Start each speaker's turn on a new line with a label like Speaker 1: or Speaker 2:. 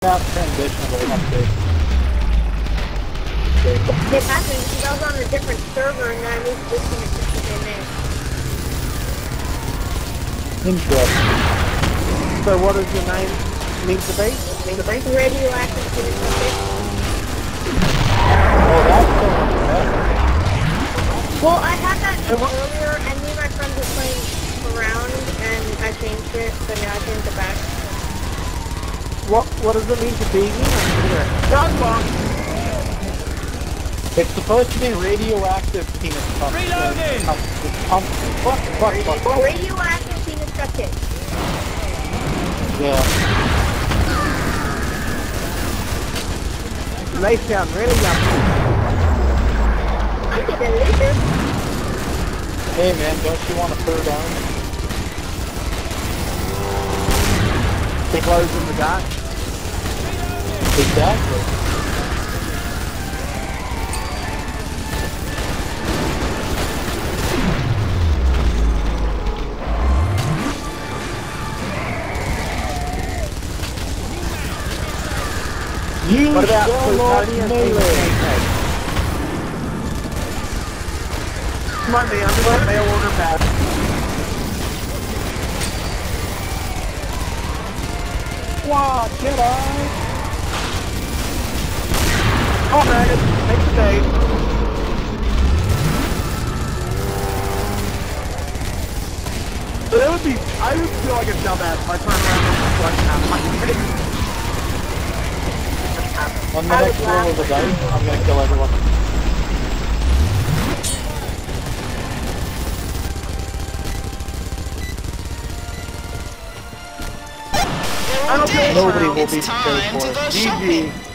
Speaker 1: Fast transition will update.
Speaker 2: It happened because I was on a different server and then I moved this one to the same name.
Speaker 1: Interesting.
Speaker 3: So what does your name need to be?
Speaker 2: Radioactive Phoenix Crush.
Speaker 1: Oh, that's so much better.
Speaker 2: Well, I had that earlier and me and my friends were playing around and I changed it, so now I changed it back.
Speaker 3: What does it mean to be here? Dog bomb!
Speaker 1: It's supposed to be radioactive penis puff.
Speaker 4: Reloading!
Speaker 1: Fuck.
Speaker 2: Radioactive Phoenix Crush.
Speaker 1: Yeah.
Speaker 3: They sound really yummy.
Speaker 2: I get delicious.
Speaker 1: Hey man, don't you want to throw down?
Speaker 3: They close in the dark.
Speaker 1: Exactly.
Speaker 3: What about
Speaker 1: shall not
Speaker 3: plutonium?
Speaker 1: melee.
Speaker 3: Might be under the mail order pass.
Speaker 1: Wow, Jedi!
Speaker 3: Oh man, make the day. So that would be, I would feel like a dumbass if I turned around and just like,
Speaker 1: On the next roll of the dice, I'm gonna kill everyone. Nobody will be prepared for it.
Speaker 3: GG.